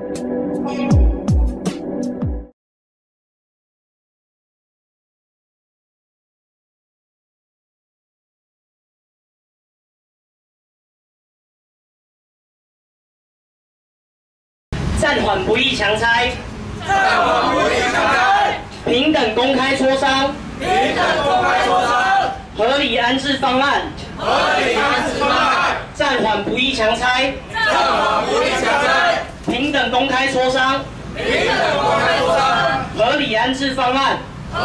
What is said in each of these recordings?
暂缓不义强拆，平等公开磋商，合理安置方案，暂缓不义强拆，平等公开磋商，合理安置方案。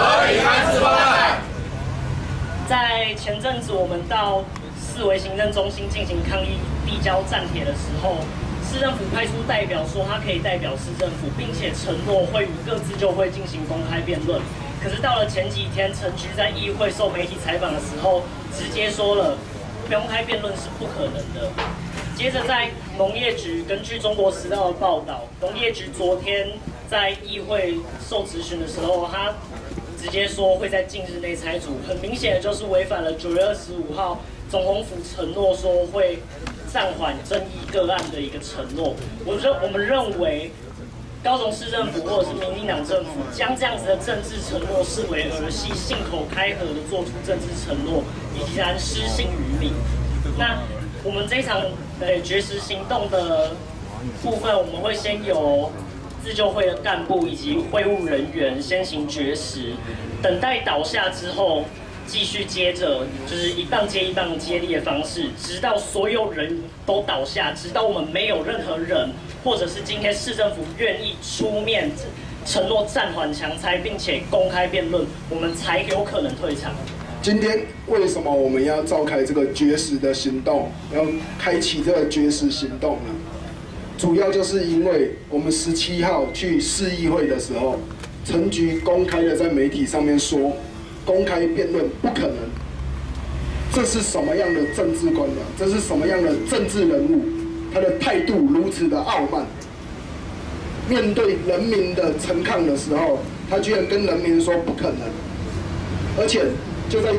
在前阵子，我们到四维行政中心进行抗议递交战帖的时候，市政府派出代表说他可以代表市政府，并且承诺会与各自救会进行公开辩论。可是到了前几天，陈局在议会受媒体采访的时候，直接说了公开辩论是不可能的。接着在农业局根据中国时报的报道，农业局昨天在议会受质询的时候，他直接说会在近日内拆除，很明显的就是违反了9月25号总统府承诺说会暂缓争议个案的一个承诺。我们认为，高雄市政府或者是民进党政府将这样子的政治承诺视为儿戏，信口开河的做出政治承诺，已然失信于民。那我们这一场绝食行动的部分，我们会先由自救会的干部以及会务人员先行绝食，等待倒下之后，继续接着就是一棒接一棒的接力的方式，直到所有人都倒下，直到我们没有任何人，或者是今天市政府愿意出面承诺暂缓强拆，并且公开辩论，我们才有可能退场。 今天为什么我们要召开这个绝食的行动，要开启这个绝食行动呢？主要就是因为我们17号去市议会的时候，陈局公开的在媒体上面说，公开辩论不可能。这是什么样的政治官僚？这是什么样的政治人物？他的态度如此的傲慢，面对人民的陈抗的时候，他居然跟人民说不可能，而且就在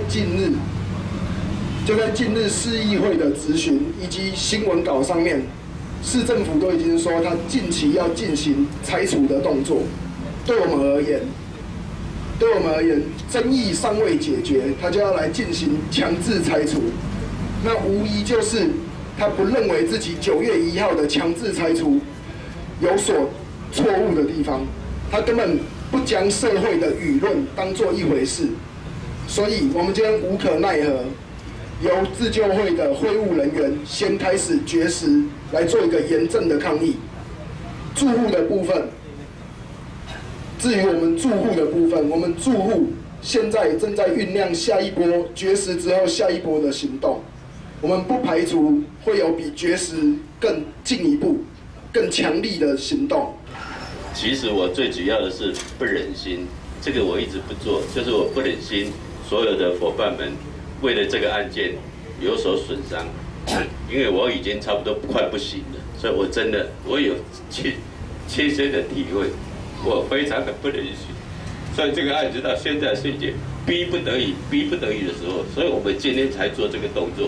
近日市议会的质询以及新闻稿上面，市政府都已经说他近期要进行拆除的动作。对我们而言，争议尚未解决，他就要来进行强制拆除，那无疑就是他不认为自己9月1号的强制拆除有所错误的地方，他根本不将社会的舆论当作一回事。所以我们今天无可奈何，由自救会的会务人员先开始绝食，来做一个严正的抗议。住户的部分，至于我们住户的部分，我们住户现在正在酝酿下一波绝食之后下一波的行动。我们不排除会有比绝食更进一步、更强力的行动。 其实我最主要的是不忍心，这个我一直不做，就是我不忍心所有的伙伴们为了这个案件有所损伤，因为我已经差不多快不行了，所以我有切身的体会，我非常的不忍心。所以这个案子到现在是已经逼不得已的时候，所以我们今天才做这个动作。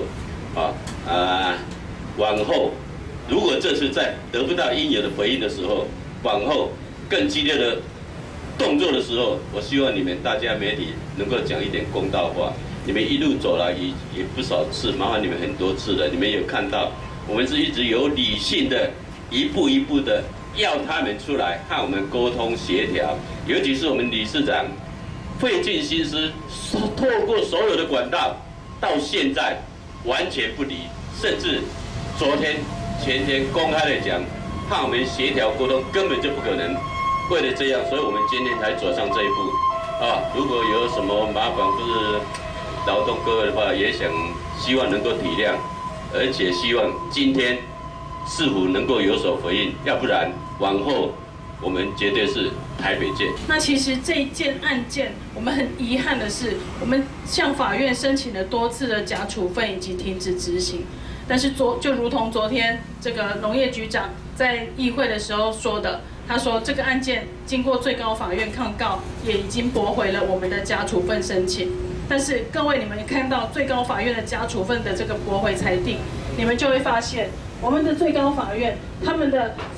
往后如果这是在得不到应有的回应的时候，往后更激烈的动作的时候，我希望你们大家媒体能够讲一点公道话。你们一路走来也不少次，麻烦你们很多次了，你们有看到，我们是一直有理性的，一步一步的要他们出来和我们沟通协调，尤其是我们理事长费尽心思，透过所有的管道，到现在完全不理，甚至昨天、前天公开的讲，和我们协调沟通根本就不可能。为了这样，所以我们今天才走上这一步。如果有什么麻烦或是劳动各位的话，也希望能够体谅，而且希望今天市府能够有所回应，要不然往后我们绝对是台北见。 那其实这一件案件，我们很遗憾的是，我们向法院申请了多次的假处分以及停止执行，但是就如同昨天这个农业局长在议会的时候说的，他说这个案件经过最高法院抗告，也已经驳回了我们的假处分申请。但是各位，你们看到最高法院的假处分的这个驳回裁定，你们就会发现，我们的最高法院他们的法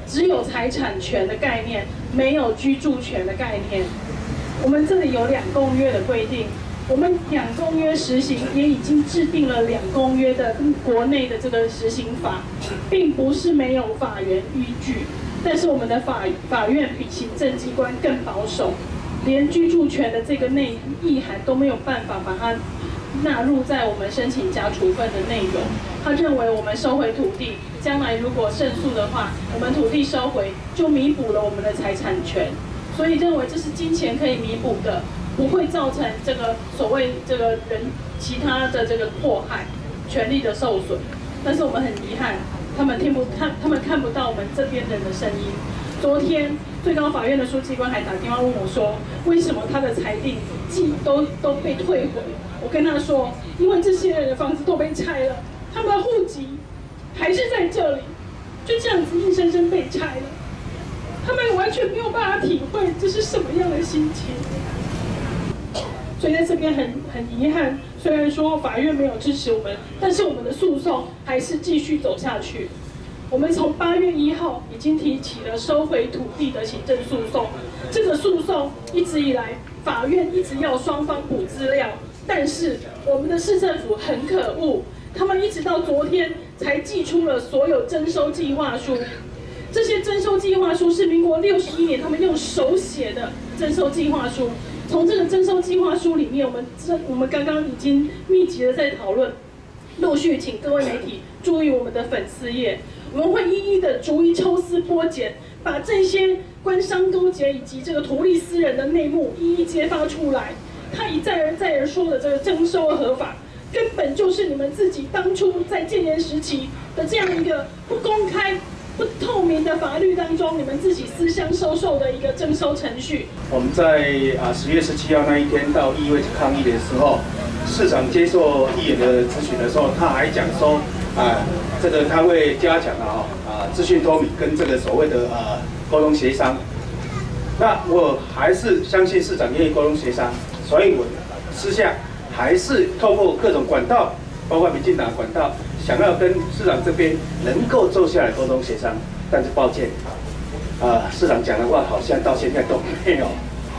只有财产权的概念，没有居住权的概念。我们这里有2公约的规定，我们2公约实行也已经制定了2公约的国内的这个实行法，并不是没有法源依据。但是我们的法院比行政机关更保守，连居住权的这个意涵都没有办法把它纳入在我们申请加处分的内容。他认为我们收回土地，将来如果胜诉的话，我们土地收回就弥补了我们的财产权，所以认为这是金钱可以弥补的，不会造成这个所谓这个人其他的这个迫害、权利的受损。但是我们很遗憾，他们看不到我们这边人的声音。昨天最高法院的书记官还打电话问我说，为什么他的裁定都被退回？我跟他说，因为这些人的房子都被拆了，他们的户籍还是在这里，就这样子硬生生被拆了。他们完全没有办法体会这是什么样的心情。所以在这边很遗憾，虽然说法院没有支持我们，但是我们的诉讼还是继续走下去。我们从8月1号已经提起了收回土地的行政诉讼，这个诉讼一直以来，法院一直要双方补资料，但是我们的市政府很可恶，他们一直到昨天才寄出了所有征收计划书。这些征收计划书是民国61年他们用手写的征收计划书。从这个征收计划书里面，我们刚刚已经密集的在讨论，陆续请各位媒体注意我们的粉丝页，我们会一一的逐一抽丝剥茧，把这些官商勾结以及这个图利私人的内幕一一揭发出来。他一再而说的这个征收合法，根本就是你们自己当初在戒严时期的这样一个不公开、不透明的法律当中，你们自己私相授受的一个征收程序。 我们在10月17号那一天到议会去抗议的时候，市长接受议员的咨询的时候，他还讲说，这个他会加强资讯透明跟这个所谓的沟通协商。那我还是相信市长愿意沟通协商，所以我私下还是透过各种管道，包括民进党的管道，想要跟市长这边能够坐下来沟通协商，但是抱歉，市长讲的话好像到现在都没有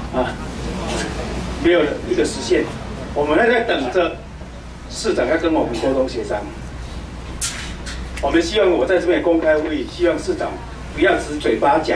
没有一个实现。我们还在等着市长要跟我们沟通协商。我们希望我在这边公开会议，希望市长不要只嘴巴讲，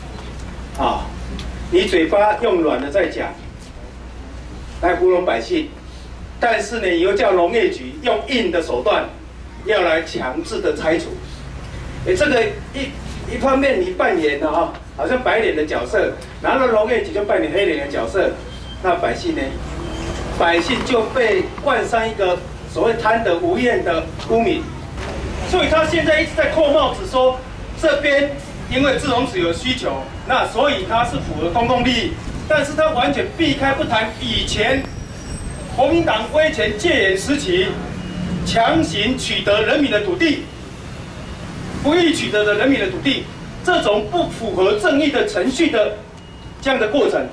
你嘴巴用软的在讲，来糊弄百姓，但是呢，你又叫农业局用硬的手段。要来强制的拆除，这个一方面你扮演的好像白脸的角色，然后农业局就扮演黑脸的角色，那百姓呢？百姓就被冠上一个所谓贪得无厌的污名，所以他现在一直在扣帽子说，这边因为志宏池有需求，那所以他是符合公共利益，但是他完全避开不谈以前国民党威权戒严时期。强行取得人民的土地，不易取得的人民的土地，这种不符合正义的程序的这样的过程，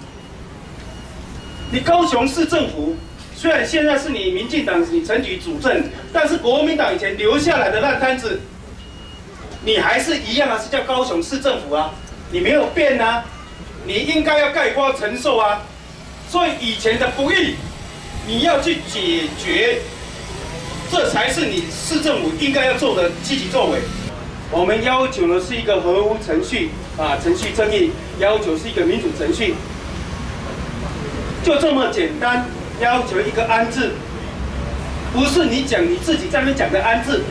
你高雄市政府虽然现在是你民进党你陈局主政，但是国民党以前留下来的烂摊子，你还是一样是叫高雄市政府你没有变你应该要概括承受所以以前的不义，你要去解决。这才是你市政府应该要做的积极作为。我们要求的是一个合乎程序程序正义，要求是一个民主程序，就这么简单，要求一个安置，不是你讲你自己在那边讲的安置。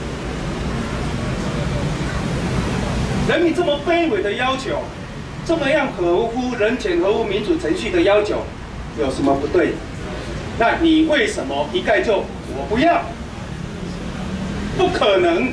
人民这么卑微的要求，这么样合乎人权、合乎民主程序的要求，有什么不对？那你为什么一概就我不要？不可能！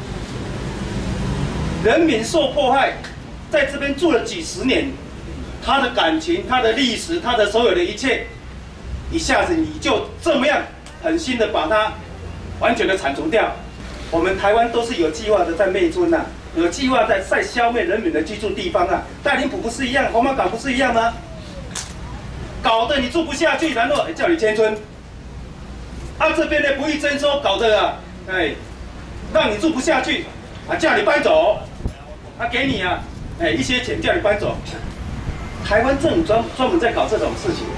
人民受迫害，在这边住了几十年，他的感情、他的历史、他的所有的一切，一下子你就这么样狠心的把它完全的铲除掉。我们台湾都是有计划的在灭村有计划在消灭人民的居住地方大林埔不是一样，红毛港不是一样吗？搞得你住不下去，然后叫你迁村。这边的不予征收，搞得让你住不下去叫你搬走。 给你啊，一些钱叫你搬走。台湾政府专门在搞这种事情。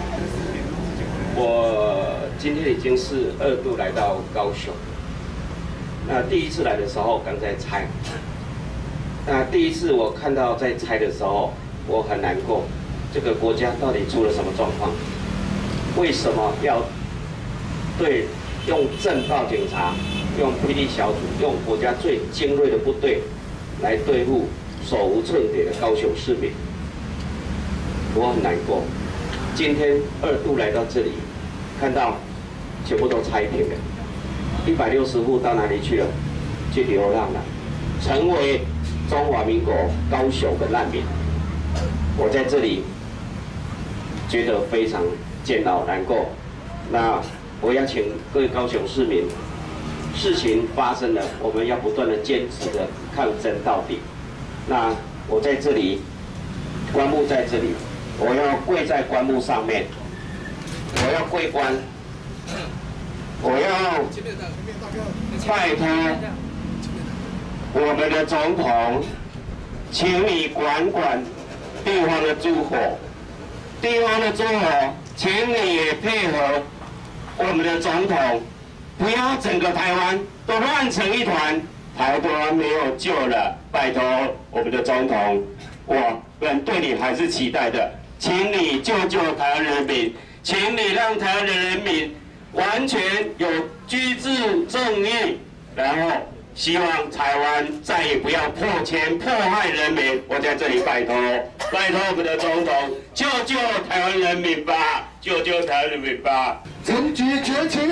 我今天已经是2度来到高雄。那第一次来的时候刚在拆。那第一次我看到在拆的时候，我很难过。这个国家到底出了什么状况？为什么要用政报警察、用霹雳小组、用国家最精锐的部队来对付手无寸铁的高雄市民？我很难过。今天2度来到这里，看到全部都拆平了，160户到哪里去了？去流浪了，成为中华民国高雄的难民。我在这里觉得非常煎熬难过。那我要请各位高雄市民，事情发生了，我们要不断的坚持的抗争到底。那我在这里，棺木在这里，我要跪在棺木上面，我要跪棺，我要拜托我们的总统，请你管管地方的诸侯，地方的诸侯，请你也配合我们的总统，不要整个台湾都乱成一团，台湾没有救了。拜托我们的总统，我们对你还是期待的，请你救救台湾人民，请你让台湾的人民完全有居住正义，然后希望台湾再也不要迫迁迫害人民。我在这里拜托我们的总统，救救台湾人民吧，救救台湾人民吧！ 陈局崛起，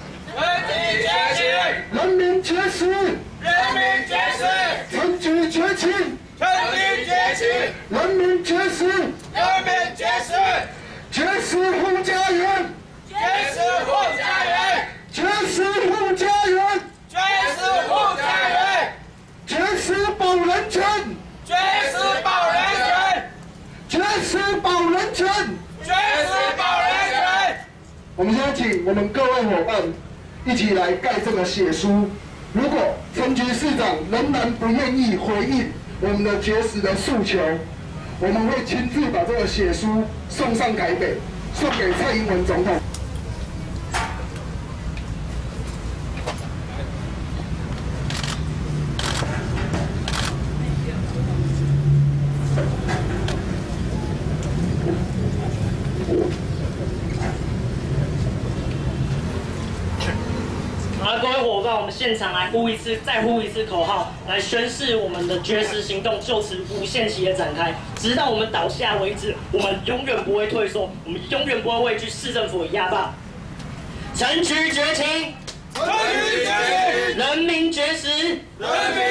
人民觉醒，陈局崛起，人民觉醒，绝食护家园，绝食护家园，绝食保人权，绝食保人权。我们现在请我们各位伙伴一起来盖这个血书。如果陈局市长仍然不愿意回应我们的绝食的诉求，我们会亲自把这个血书送上台北，送给蔡英文总统。 好了，各位伙伴，我们现场来再呼一次口号，来宣示我们的绝食行动就此无限期的展开，直到我们倒下为止。我们永远不会退缩，我们永远不会畏惧市政府的压霸。陈局崛起，人民绝食，